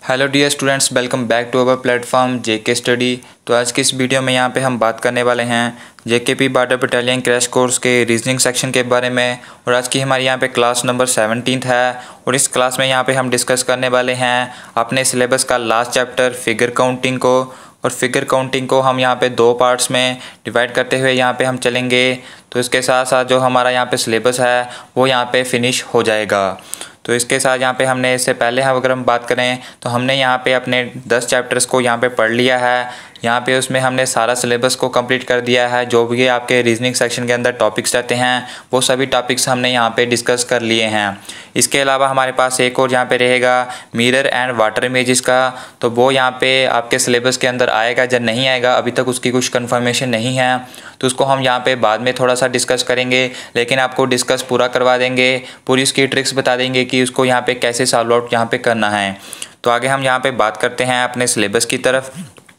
Hello dear students, welcome back to our platform JK study. तो आज की इस वीडियो में यहाँ पे हम बात करने वाले हैं JKP border battalion crash course के रीजनिंग सेक्शन के बारे में। और आज की हमारी यहाँ पे क्लास नंबर 17 है और इस क्लास में यहाँ पे हम डिस्कस करने वाले हैं अपने सिलेबस का लास्ट चैप्टर फिगर काउंटिंग को। और फिगर काउंटिंग को हम यहाँ पे दो पार्ट्स में डिवाइड करते हुए यहाँ पे हम चलेंगे। तो इसके साथ साथ जो हमारा यहाँ पे सिलेबस है वो यहाँ पे फिनिश हो जाएगा। तो इसके साथ यहाँ पे हमने इससे पहले अगर हम बात करें तो हमने यहाँ पे अपने 10 चैप्टर्स को यहाँ पे पढ़ लिया है। यहाँ पे उसमें हमने सारा सिलेबस को कंप्लीट कर दिया है। जो भी आपके रीजनिंग सेक्शन के अंदर टॉपिक्स रहते हैं वो सभी टॉपिक्स हमने यहाँ पे डिस्कस कर लिए हैं। इसके अलावा हमारे पास एक और यहाँ पे रहेगा मिरर एंड वाटर इमेजेस का। तो वो यहाँ पे आपके सिलेबस के अंदर आएगा या नहीं आएगा अभी तक उसकी कुछ कन्फर्मेशन नहीं है, तो उसको हम यहाँ पे बाद में थोड़ा सा डिस्कस करेंगे। लेकिन आपको डिस्कस पूरा करवा देंगे, पूरी उसकी ट्रिक्स बता देंगे कि उसको यहाँ पे कैसे सॉल्व आउट यहाँ पे करना है। तो आगे हम यहाँ पे बात करते हैं अपने सिलेबस की तरफ।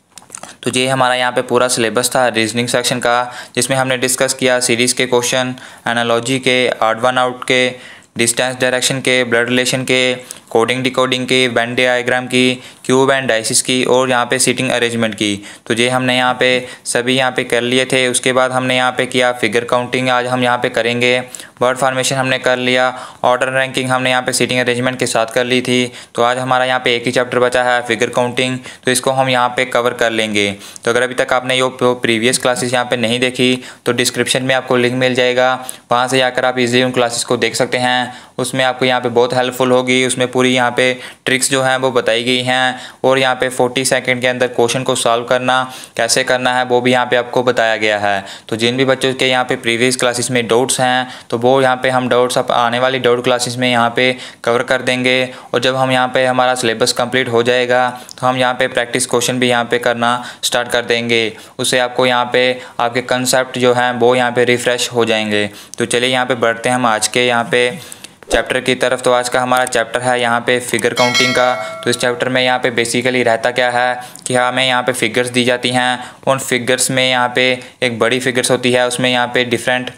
तो ये हमारा यहाँ पे पूरा सिलेबस था रीजनिंग सेक्शन का, जिसमें हमने डिस्कस किया सीरीज़ के क्वेश्चन, एनालॉजी के, ऑड वन आउट के, डिस्टेंस डायरेक्शन के, ब्लड रिलेशन के, कोडिंग डिकोडिंग की, वेन डायग्राम की, क्यूब एंड डाइसिस की और यहाँ पे सीटिंग अरेंजमेंट की। तो ये हमने यहाँ पे सभी यहाँ पे कर लिए थे। उसके बाद हमने यहाँ पे किया फिगर काउंटिंग, आज हम यहाँ पे करेंगे। वर्ड फॉर्मेशन हमने कर लिया, ऑर्डर रैंकिंग हमने यहाँ पे सीटिंग अरेंजमेंट के साथ कर ली थी। तो आज हमारा यहाँ पे एक ही चैप्टर बचा है फिगर काउंटिंग, तो इसको हम यहाँ पे कवर कर लेंगे। तो अगर अभी तक आपने ये प्रीवियस क्लासेस यहाँ पे नहीं देखी तो डिस्क्रिप्शन में आपको लिंक मिल जाएगा, वहाँ से जाकर आप इजीली उन क्लासेस को देख सकते हैं। उसमें आपको यहाँ पे बहुत हेल्पफुल होगी। उसमें पूरी यहाँ पे ट्रिक्स जो हैं वो बताई गई हैं और यहाँ पे 40 सेकंड के अंदर क्वेश्चन को सॉल्व करना कैसे करना है वो भी यहाँ पे आपको बताया गया है। तो जिन भी बच्चों के यहाँ पे प्रीवियस क्लासेस में डाउट्स हैं तो वो यहाँ पे हम डाउट्स आने वाली डाउट क्लासेस में यहाँ पे कवर कर देंगे। और जब हम यहाँ पे हमारा सिलेबस कंप्लीट हो जाएगा तो हम यहाँ पे प्रैक्टिस क्वेश्चन भी यहाँ पे करना स्टार्ट कर देंगे। उससे आपको यहाँ पे आपके कंसेप्ट जो हैं वो यहाँ पे रिफ्रेश हो जाएंगे। तो चलिए यहाँ पे बढ़ते हैं हम आज के यहाँ पे चैप्टर की तरफ। तो आज का हमारा चैप्टर है यहाँ पे फिगर काउंटिंग का। तो इस चैप्टर में यहाँ पे बेसिकली रहता क्या है कि हमें यहाँ पे फिगर्स दी जाती हैं। उन फिगर्स में यहाँ पे एक बड़ी फिगर्स होती है, उसमें यहाँ पे डिफरेंट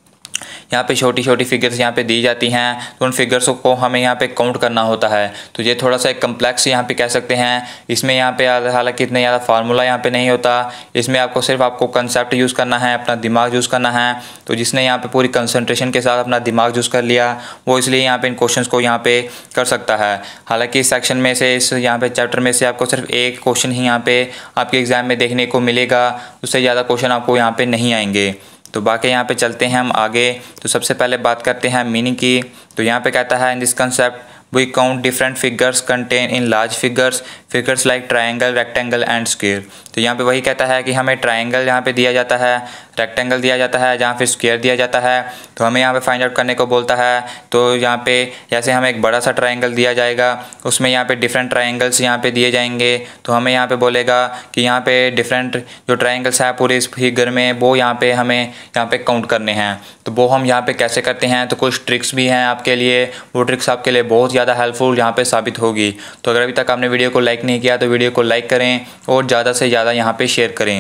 यहाँ पे छोटी छोटी फिगर्स यहाँ पे दी जाती हैं। तो उन फिगर्स को हमें यहाँ पे काउंट करना होता है। तो ये थोड़ा सा एक कम्प्लेक्स यहाँ पे कह सकते हैं। इसमें यहाँ पे हालांकि इतना ज़्यादा फार्मूला यहाँ पे नहीं होता। इसमें आपको सिर्फ आपको कंसेप्ट यूज़ करना है, अपना दिमाग यूज़ करना है। तो जिसने यहाँ पे पूरी कंसंट्रेशन के साथ अपना दिमाग यूज़ कर लिया वो इसलिए यहाँ पे इन क्वेश्चन को यहाँ पे कर सकता है। हालाँकि इस सेक्शन में से इस यहाँ पे चैप्टर में से आपको सिर्फ एक क्वेश्चन ही यहाँ पे आपके एग्ज़ाम में देखने को मिलेगा, उससे ज़्यादा क्वेश्चन आपको यहाँ पे नहीं आएंगे। तो बाकी यहाँ पे चलते हैं हम आगे। तो सबसे पहले बात करते हैं मीनिंग की। तो यहाँ पे कहता है in this concept we count different figures contain in large figures like triangle, rectangle and square. तो यहाँ पे वही कहता है कि हमें ट्रायंगल यहाँ पे दिया जाता है, रेक्टेंगल दिया जाता है, जहाँ फिर स्क्वायर दिया जाता है। तो हमें यहाँ पे फाइंड आउट करने को बोलता है। तो यहाँ पे जैसे हमें एक बड़ा सा ट्रायंगल दिया जाएगा, उसमें यहाँ पे डिफरेंट ट्रायंगल्स यहाँ पे दिए जाएंगे। तो हमें यहाँ पे बोलेगा कि यहाँ पे डिफरेंट जो ट्रायंगल्स हैं पूरे इस फिगर में वो यहाँ पे हमें यहाँ पे काउंट करने हैं। तो वो हम यहाँ पे कैसे करते हैं, तो कुछ ट्रिक्स भी हैं आपके लिए। वो ट्रिक्स आपके लिए बहुत ज़्यादा हेल्पफुल यहाँ पे साबित होगी। तो अगर अभी तक आपने वीडियो को लाइक नहीं किया तो वीडियो को लाइक करें और ज़्यादा से ज़्यादा यहाँ पे शेयर करें।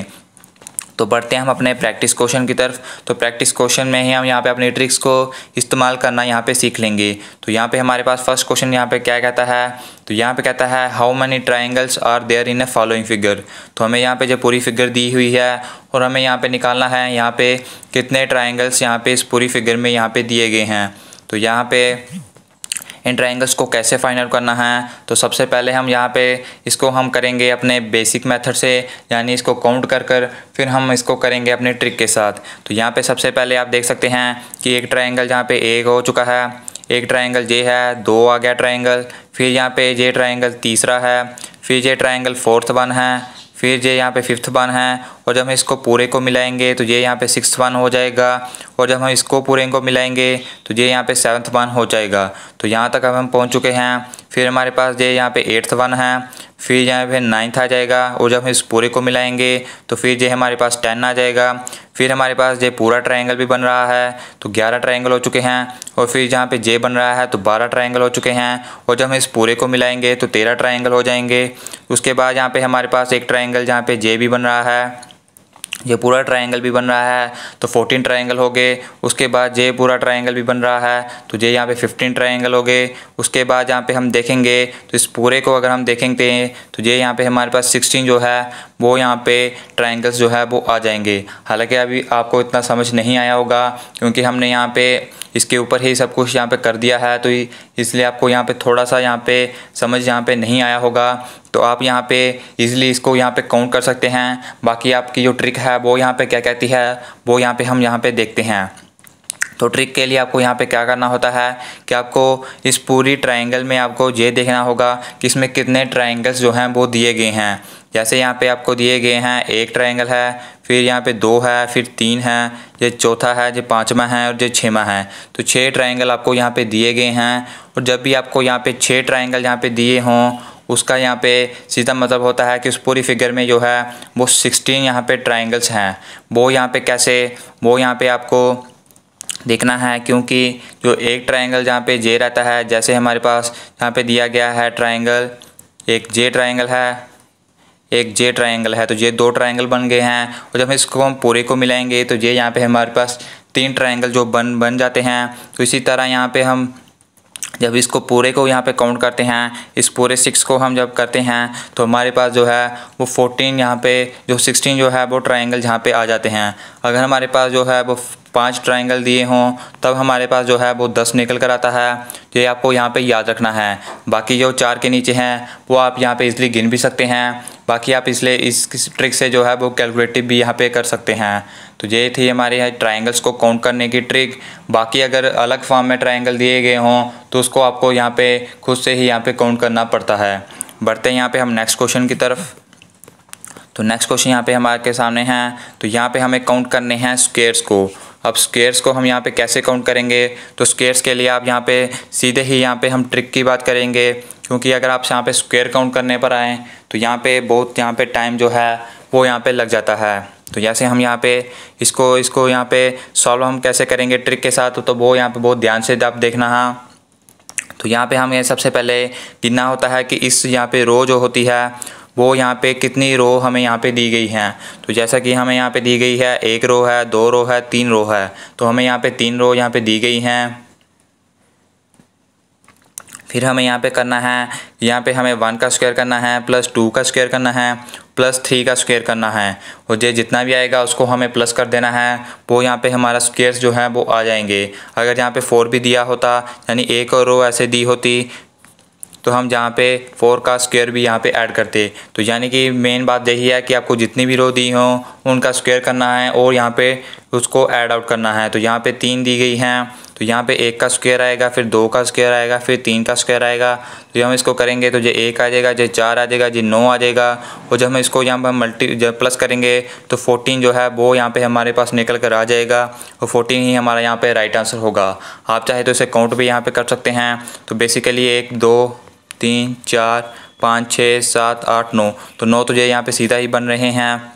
तो बढ़ते हैं हम अपने प्रैक्टिस क्वेश्चन की तरफ। तो प्रैक्टिस क्वेश्चन में ही हम यहाँ पे अपनी ट्रिक्स को इस्तेमाल करना यहाँ पे सीख लेंगे। तो यहाँ पे हमारे पास फर्स्ट क्वेश्चन यहाँ पे क्या कहता है, तो यहाँ पे कहता है how many triangles are there in a following figure. तो हमें यहाँ पे जो पूरी फिगर दी हुई है और हमें यहाँ पे निकालना है यहाँ पे कितने ट्रायंगल्स यहाँ पे इस पूरी फिगर में यहाँ पे दिए गए हैं। तो यहाँ पे इन ट्रायंगल्स को कैसे फाइंड आउट करना है, तो सबसे पहले हम यहाँ पे इसको हम करेंगे अपने बेसिक मेथड से, यानी इसको काउंट कर कर फिर हम इसको करेंगे अपने ट्रिक के साथ। तो यहाँ पे सबसे पहले आप देख सकते हैं कि एक ट्रायंगल जहाँ पे एक हो चुका है, एक ट्रायंगल ये है, दो आ गया ट्रायंगल, फिर यहाँ पे ये ट्रायंगल तीसरा है, फिर ये ट्रायंगल फोर्थ वन है, फिर ये यहाँ पे फिफ्थ वन है। और जब हम इसको पूरे को मिलाएंगे तो ये यहाँ पे सिक्स्थ वन हो जाएगा। और जब हम इसको पूरे को मिलाएंगे तो ये यहाँ पे सेवन्थ वन हो जाएगा। तो यहाँ तक अब हम पहुँच चुके हैं। फिर हमारे पास ये यहाँ पे एट्थ वन है, फिर यहाँ पे नाइन्थ आ जाएगा। और जब हम इस पूरे को मिलाएंगे तो फिर ये हमारे पास 10 आ जाएगा। फिर हमारे पास ये पूरा ट्रायंगल भी बन रहा है, तो 11 ट्रायंगल हो चुके हैं। और फिर जहाँ पे जे बन रहा है तो 12 ट्रायंगल हो चुके हैं। और जब हम इस पूरे को मिलाएंगे तो 13 ट्रायंगल हो जाएंगे। उसके बाद यहाँ पे हमारे पास एक ट्रायंगल जहाँ पे जे भी बन रहा है, ये पूरा ट्रायंगल भी बन रहा है तो 14 ट्रायंगल हो गए। उसके बाद ये पूरा ट्रायंगल भी बन रहा है तो ये यहाँ पे 15 ट्रायंगल हो गए। उसके बाद यहाँ पे हम देखेंगे तो इस पूरे को अगर हम देखेंगे तो ये यहाँ पे हमारे पास 16 जो है वो यहाँ पे ट्रायंगल्स जो है वो आ जाएंगे। हालांकि अभी आपको इतना समझ नहीं आया होगा क्योंकि हमने यहाँ पे इसके ऊपर ही सब कुछ यहाँ पे कर दिया है, तो इसलिए आपको यहाँ पे थोड़ा सा यहाँ पे समझ यहाँ पे नहीं आया होगा। तो आप यहाँ पे इजीली इसको यहाँ पे काउंट कर सकते हैं। बाकी आपकी जो ट्रिक है वो यहाँ पे क्या कहती है वो यहाँ पे हम यहाँ पे देखते हैं। तो ट्रिक के लिए आपको यहाँ पे क्या करना होता है कि आपको इस पूरी ट्रायंगल में आपको ये देखना होगा कि इसमें कितने ट्रायंगल्स जो हैं वो दिए गए हैं। जैसे यहाँ पे आपको दिए गए हैं एक ट्रायंगल है, फिर यहाँ पे 2 है, फिर 3 है, ये चौथा है, ये 5वां है और ये 6वां है। तो 6 ट्रायंगल आपको यहाँ पे दिए गए हैं। और जब भी आपको यहाँ पे 6 ट्रायंगल यहाँ पे दिए हों उसका यहाँ पे सीधा मतलब होता है कि उस पूरी फिगर में जो है वो 16 यहाँ पे ट्रायंगल्स हैं। वो यहाँ पे कैसे, वो यहाँ पे आपको देखना है क्योंकि जो एक ट्रायंगल जहाँ पे जे रहता है, जैसे हमारे पास यहाँ पे दिया गया है ट्रायंगल, एक जे ट्रायंगल है, एक जे ट्रायंगल है, तो ये 2 ट्रायंगल बन गए हैं। और जब इसको हम पूरे को मिलाएंगे तो ये यहाँ पे हमारे पास 3 ट्रायंगल जो बन जाते हैं। तो इसी तरह यहाँ पे हम जब इसको पूरे को यहाँ पे काउंट करते हैं, इस पूरे 6 को हम जब करते हैं तो हमारे पास जो है वो 14 यहाँ पे जो 16 जो है वो ट्रायंगल यहाँ पे आ जाते हैं। अगर हमारे पास जो है वो 5 ट्रायंगल दिए हों तब हमारे पास जो है वो 10 निकल कर आता है। ये आपको यहाँ पे याद रखना है। बाकी जो 4 के नीचे हैं वो आप यहाँ पे इजली गिन भी सकते हैं। बाकी आप इसलिए इस ट्रिक से जो है वो कैलकुलेटिव भी यहाँ पे कर सकते हैं। तो ये थी हमारे ट्रायंगल्स को काउंट करने की ट्रिक। बाकी अगर अलग फॉर्म में ट्रायंगल दिए गए हों तो उसको आपको यहाँ पे खुद से ही यहाँ पे काउंट करना पड़ता है। बढ़ते हैं यहाँ पे हम नेक्स्ट क्वेश्चन की तरफ। तो नेक्स्ट क्वेश्चन यहाँ पे हमारे सामने हैं। तो यहाँ पे हमें काउंट करने हैं स्क्वायर्स को। अब स्क्वायर्स को हम यहाँ पे कैसे काउंट करेंगे, तो स्क्वायर्स के लिए आप यहाँ पे सीधे ही यहाँ पे हम ट्रिक की बात करेंगे क्योंकि अगर आप यहाँ पे स्क्वायर काउंट करने पर आएँ तो यहाँ पे बहुत यहाँ पे टाइम जो है वो यहाँ पे लग जाता है। तो जैसे हम यहाँ पे इसको यहाँ पे सॉल्व हम कैसे करेंगे ट्रिक के साथ, तो वो यहाँ पे बहुत ध्यान से आप देखना। हाँ, तो यहाँ पे हमें सबसे पहले गिनना होता है कि इस यहाँ पे रो जो होती है वो यहाँ पे कितनी रो हमें यहाँ पे दी गई हैं। तो जैसा कि हमें यहाँ पे दी गई है 1 रो है, 2 रो है, 3 रो है। तो हमें यहाँ पे 3 रो यहाँ पे दी गई हैं। फिर हमें यहाँ पे करना है, यहाँ पे हमें 1 का स्क्वायर करना है, प्लस 2 का स्क्वायर करना है, प्लस 3 का स्क्वायर करना है। और ये जितना भी आएगा उसको हमें प्लस कर देना है। वो यहाँ पे हमारा स्क्वायर्स जो है वो आ जाएंगे। अगर यहाँ पे 4 भी दिया होता यानी एक और रो ऐसे दी होती तो हम जहाँ पे 4 का स्क्वायर भी यहाँ पे ऐड करते। तो यानी कि मेन बात यही है कि आपको जितनी भी रो दी हों उनका स्क्वायर करना है और यहाँ पे उसको ऐड आउट करना है। तो यहाँ पे 3 दी गई हैं तो यहाँ पे 1 का स्क्वायर आएगा, फिर 2 का स्क्वायर आएगा, फिर 3 का स्क्वायर आएगा। तो जब हम इसको करेंगे तो ये 1 आ जाएगा, ये 4 आ जाएगा, ये 9 आ जाएगा। और जब हम इसको यहाँ पर जब प्लस करेंगे तो 14 जो है वो यहाँ पे हमारे पास निकल कर आ जाएगा और 14 ही हमारा यहाँ पे राइट आंसर होगा। आप चाहे तो इसे काउंट भी यहाँ पे कर सकते हैं। तो बेसिकली 1 2 3 4 5 6 7 8 9, तो 9 तो ये यहाँ पे सीधा ही बन रहे हैं।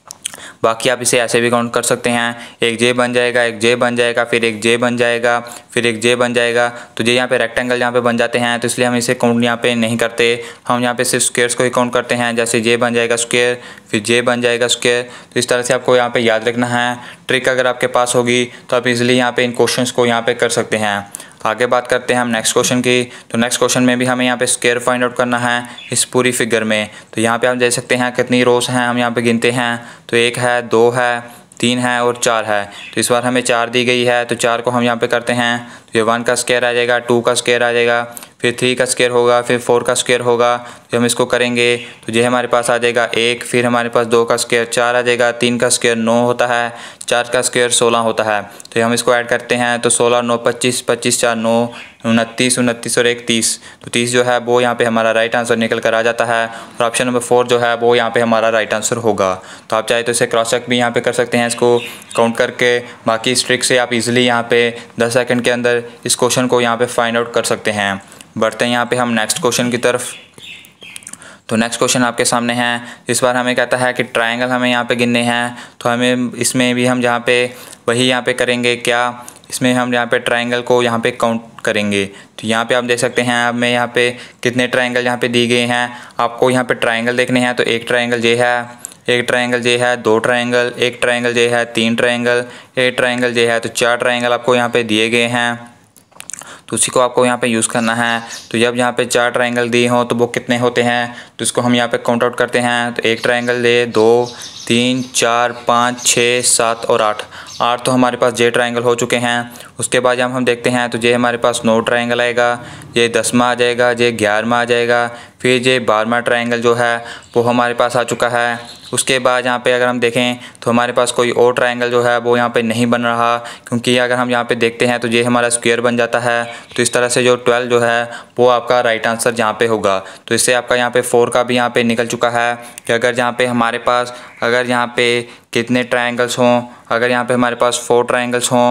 बाकी आप इसे ऐसे भी काउंट कर सकते हैं, एक जे बन जाएगा, एक जे बन जाएगा, फिर एक जे बन जाएगा, फिर एक जे बन जाएगा। तो ये यहाँ पे रेक्टेंगल यहाँ पे बन जाते हैं। तो इसलिए हम इसे काउंट यहाँ पे नहीं करते, हम यहाँ पे सिर्फ स्क्वायर्स को ही काउंट करते हैं। जैसे जे बन जाएगा स्क्वायर, फिर जे बन जाएगा स्क्वायर। तो इस तरह से आपको यहाँ पे याद रखना है। ट्रिक अगर आपके पास होगी तो आप इजीली यहाँ पे इन क्वेश्चंस को यहाँ पे कर सकते हैं। आगे बात करते हैं हम नेक्स्ट क्वेश्चन की। तो नेक्स्ट क्वेश्चन में भी हमें यहाँ पे स्क्वायर फाइंड आउट करना है इस पूरी फिगर में। तो यहाँ पे आप देख सकते हैं कितनी रोज हैं, हम यहाँ पे गिनते हैं। तो 1 है, 2 है, 3 है और 4 है। तो इस बार हमें 4 दी गई है तो 4 को हम यहाँ पे करते हैं। तो ये 1 का स्क्वायर आ जाएगा, 2 का स्क्वायर आ जाएगा, फिर 3 का स्क्वायर होगा, फिर 4 का स्क्वायर होगा। तो हम इसको करेंगे तो ये हमारे पास आ जाएगा 1, फिर हमारे पास 2 का स्क्वायर 4 आ जाएगा, 3 का स्क्वायर 9 होता है, 4 का स्क्वायर 16 होता है। तो हम इसको ऐड करते हैं तो 16 9 25, 25 4 9 29, 29 और 1 30। तो 30 जो है वो यहाँ पे हमारा राइट आंसर निकल कर आ जाता है। और ऑप्शन नंबर 4 जो है वो यहाँ पे हमारा राइट आंसर होगा। तो आप चाहे तो इसे क्रॉस चेक भी यहाँ पे कर सकते हैं इसको काउंट करके। बाकी इस ट्रिक से आप इजीली यहाँ पे 10 सेकंड के अंदर इस क्वेश्चन को यहाँ पे फाइंड आउट कर सकते हैं। बढ़ते हैं यहाँ पे हम नेक्स्ट क्वेश्चन की तरफ। तो नेक्स्ट क्वेश्चन आपके सामने है। इस बार हमें कहता है कि ट्रायंगल हमें यहाँ पे गिनने हैं। तो हमें इसमें भी हम जहाँ पे वही यहाँ पे करेंगे, क्या इसमें हम यहाँ पे ट्रायंगल को यहाँ पे काउंट करेंगे। तो यहाँ पे आप देख सकते हैं, अब मैं यहाँ पे कितने ट्रायंगल यहाँ पे दिए गए हैं। आपको यहाँ पे ट्रायंगल देखने हैं। तो एक ट्रायंगल ये है, एक ट्रायंगल जो है 2 ट्रायंगल, एक ट्रायंगल जो है 3 ट्रायंगल, एक ट्रायंगल जो है तो 4 ट्रायंगल आपको यहाँ पे दिए गए हैं। तो उसी को आपको यहाँ पे यूज़ करना है। तो जब यहाँ पे 4 ट्रायंगल दिए हों तो वो कितने होते हैं, तो इसको हम यहाँ पे काउंट आउट करते हैं। तो एक ट्रायंगल दे 2 3 4 5 6 7 और 8 तो हमारे पास जे ट्रायंगल हो चुके हैं। उसके बाद जब हम देखते हैं तो जे हमारे पास 9 ट्रायंगल आएगा, ये 10वां आ जाएगा, ये 11वां आ जाएगा, फिर ये 12वां ट्रायंगल जो है वो हमारे पास आ चुका है। उसके बाद यहाँ पे अगर हम देखें तो हमारे पास कोई और ट्रायंगल जो है वो यहाँ पे नहीं बन रहा, क्योंकि अगर हम यहाँ पे देखते हैं तो ये हमारा स्क्वायर बन जाता है। तो इस तरह से जो 12 जो है वो आपका राइट आंसर यहाँ पे होगा। तो इससे आपका यहाँ पे 4 का भी यहाँ पे निकल चुका है कि अगर यहाँ पे हमारे पास अगर यहाँ पे कितने ट्रायंगल्स हों, अगर यहाँ पे हमारे पास 4 ट्रायंगल्स हों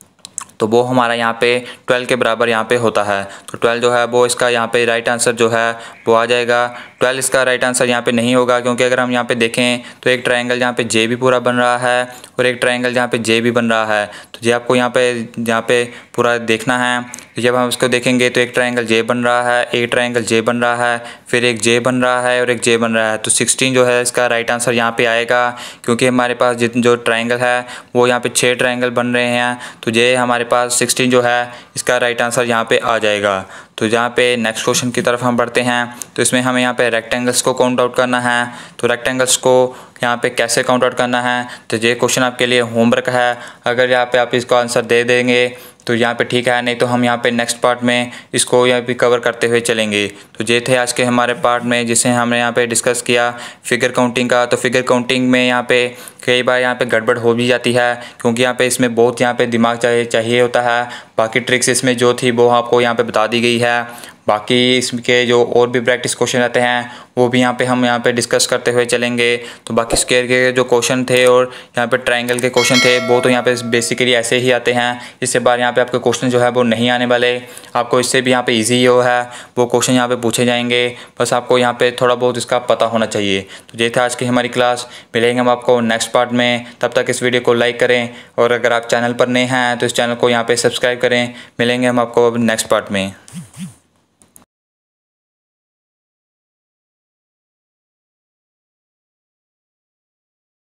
तो वो हमारा यहाँ पे 12 के बराबर यहाँ पे होता है। तो 12 जो है वो इसका यहाँ पे राइट आंसर जो है वो आ जाएगा। 12 इसका राइट आंसर यहाँ पे नहीं होगा, क्योंकि अगर हम यहाँ पे देखें तो एक ट्रायंगल जहाँ पे जे भी पूरा बन रहा है और एक ट्रायंगल जहाँ पे जे भी बन रहा है। तो ये आपको यहाँ पे पूरा देखना है। जब हम इसको देखेंगे तो एक ट्रायंगल जे बन रहा है, एक ट्रायंगल जे बन रहा है, फिर एक जे बन रहा है और एक जे बन रहा है। तो 16 जो है इसका राइट आंसर यहाँ पे आएगा, क्योंकि हमारे पास जो ट्रायंगल है वो यहाँ पे 6 ट्रायंगल बन रहे हैं। तो ये हमारे पास 16 जो है इसका राइट आंसर यहाँ पे आ जाएगा। तो जहाँ पे नेक्स्ट क्वेश्चन की तरफ हम बढ़ते हैं तो इसमें हमें यहाँ पे रेक्टेंगल्स को काउंट आउट करना है। तो रेक्टेंगल्स को यहाँ पे कैसे काउंट आउट करना है, तो ये क्वेश्चन आपके लिए होमवर्क है। अगर यहाँ पे आप इसको आंसर दे देंगे तो यहाँ पे ठीक है, नहीं तो हम यहाँ पे नेक्स्ट पार्ट में इसको यहाँ पे कवर करते हुए चलेंगे। तो ये थे आज के हमारे पार्ट में जिसे हमने यहाँ पे डिस्कस किया फिगर काउंटिंग का। तो फिगर काउंटिंग में यहाँ पे कई बार यहाँ पे गड़बड़ हो भी जाती है, क्योंकि यहाँ पे इसमें बहुत यहाँ पे दिमाग चाहिए होता है। बाकी ट्रिक्स इसमें जो थी वो आपको यहाँ पे बता दी गई है। बाकी इसके जो और भी प्रैक्टिस क्वेश्चन रहते हैं वो भी यहाँ पे हम यहाँ पे डिस्कस करते हुए चलेंगे। तो बाकी स्क्वायर के जो क्वेश्चन थे और यहाँ पे ट्रायंगल के क्वेश्चन थे वो तो यहाँ पे बेसिकली ऐसे ही आते हैं। इससे बार यहाँ पे आपके क्वेश्चन जो है वो नहीं आने वाले। आपको इससे भी यहाँ पे ईजी हो है वो क्वेश्चन यहाँ पे पूछे जाएंगे, बस आपको यहाँ पे थोड़ा बहुत इसका पता होना चाहिए। तो ये था आज की हमारी क्लास। मिलेंगे हम आपको नेक्स्ट पार्ट में, तब तक इस वीडियो को लाइक करें और अगर आप चैनल पर नए हैं तो इस चैनल को यहाँ पे सब्सक्राइब करें। मिलेंगे हम आपको नेक्स्ट पार्ट में।